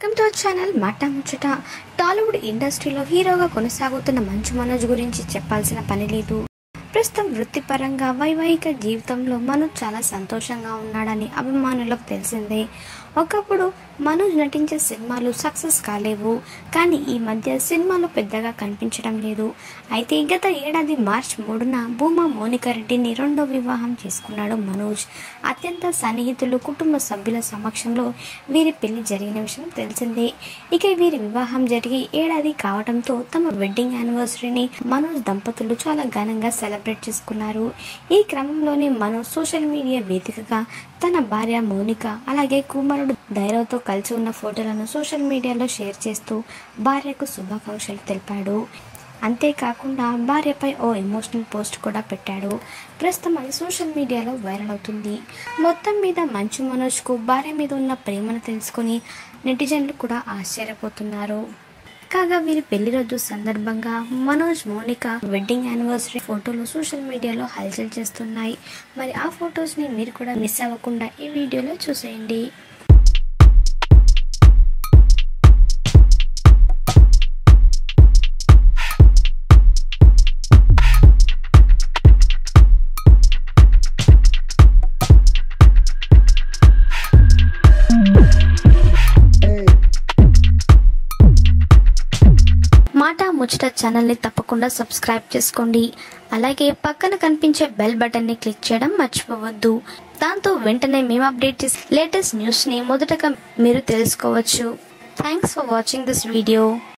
Welcome to our channel మాట ముచ్చట. టాలీవుడ్ ఇండస్ట్రీలో హీరోగా కొనసాగుతున్న మంచు మనోజ్ గురించి చెప్పాల్సిన పని లేదు. ప్రస్తుతం వృత్తిపరంగా వైవాహిక జీవితంలో మనోజ్ చాలా సంతోషంగా ఉన్నాడని అభిమానులకు తెలిసిందే. ఒకప్పుడు మనోజ్ నటించే సినిమాలు సక్సెస్ కాలేవు, కానీ ఈ మధ్య సినిమాలు పెద్దగా కనిపించడం లేదు. అయితే గత ఏడాది మార్చి 3న భూమా మోనికా రెడ్డిని రెండో వివాహం చేసుకున్నాడు మనోజ్. అత్యంత సన్నిహితులు, కుటుంబ సభ్యుల సమక్షంలో వీరి పెళ్లి జరిగిన విషయం తెలిసిందే. ఇక వీరి వివాహం జరిగి ఏడాది కావడంతో తమ వెడ్డింగ్ యానివర్సరీని మనోజ్ దంపతులు చాలా ఘనంగా సెలబ్రేట్ చేసుకున్నారు. ఈ క్రమంలోనే మనోజ్ సోషల్ మీడియా వేదికగా తన భార్య మోనిక అలాగే కుమారుడు ధైర్యతో కలిసి ఉన్న ఫోటోలను సోషల్ మీడియాలో షేర్ చేస్తూ భార్యకు శుభాకాంక్షలు తెలిపాడు. అంతేకాకుండా భార్యపై ఓ ఎమోషనల్ పోస్ట్ కూడా పెట్టాడు. ప్రస్తుతం అది సోషల్ మీడియాలో వైరల్ అవుతుంది. మొత్తం మీద మంచు మనోజ్కు భార్య మీద ఉన్న ప్రేమను తెలుసుకుని నెటిజన్లు కూడా ఆశ్చర్యపోతున్నారు. కాగా వీరి పెళ్లి రోజు సందర్భంగా మనోజ్ మోనిక వెడ్డింగ్ యానివర్సరీ ఫోటోలు సోషల్ మీడియాలో హల్చల్ చేస్తున్నాయి. మరి ఆ ఫొటోస్ని మీరు కూడా మిస్ అవ్వకుండా ఈ వీడియోలో చూసేయండి. మాట ముచ్చట ఛానల్ని తప్పకుండా సబ్స్క్రైబ్ చేసుకోండి. అలాగే పక్కన కనిపించే బెల్ బటన్ని క్లిక్ చేయడం మర్చిపోవద్దు. దాంతో వెంటనే మేము అప్డేట్ చేసే లేటెస్ట్ న్యూస్ని మొదటగా మీరు తెలుసుకోవచ్చు. Thanks for watching this video.